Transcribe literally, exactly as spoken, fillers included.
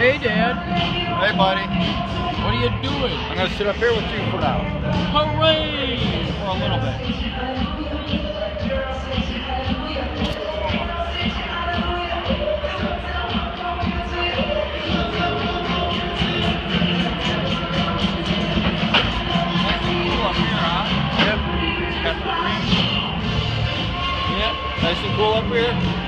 Hey, Dad. Hey, buddy. What are you doing? I'm going to sit up here with you for now. Hooray! For a little bit. Nice and cool up here, huh? Yep. Got the breeze. Yep. Nice and cool up here.